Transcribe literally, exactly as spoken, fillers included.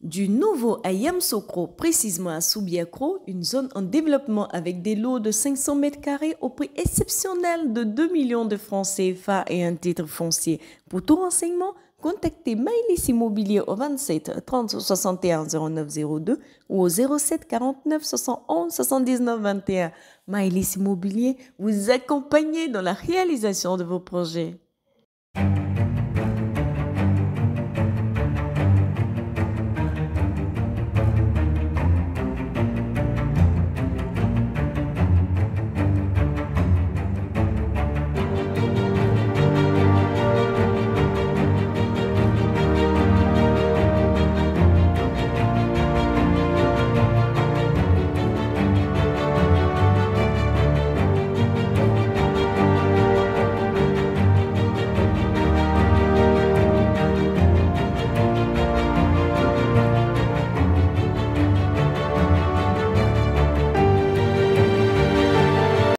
Du nouveau à Yamoussoukro, précisément à Soubiakro, une zone en développement avec des lots de cinq cents mètres carrés au prix exceptionnel de deux millions de francs C F A et un titre foncier. Pour tout renseignement, contactez Maïlis Immobilier au vingt-sept trente soixante et un zéro neuf zéro deux ou au zéro sept quarante-neuf soixante-onze soixante-dix-neuf vingt et un. Maïlis Immobilier vous accompagnez dans la réalisation de vos projets.